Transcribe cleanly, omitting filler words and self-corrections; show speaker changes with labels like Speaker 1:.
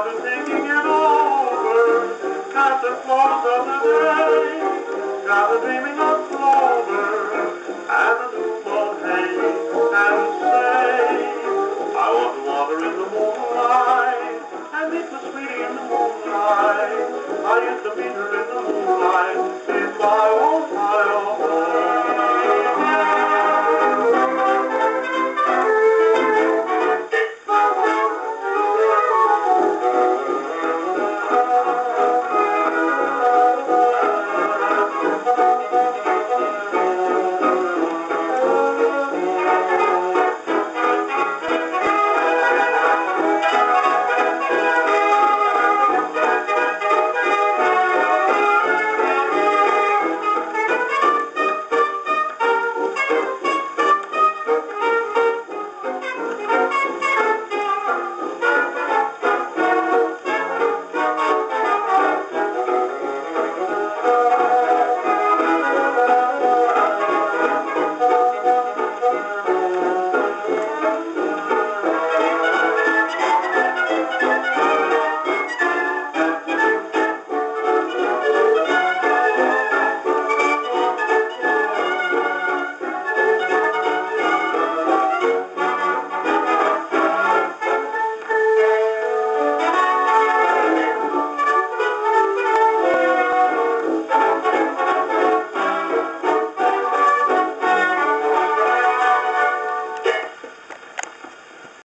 Speaker 1: I've been thinking it over at the close of the day. Got a dreaming of clover and a new moon hay, and say, I want to wander in the moonlight and meet the sweetie in the moonlight. I used to meet her in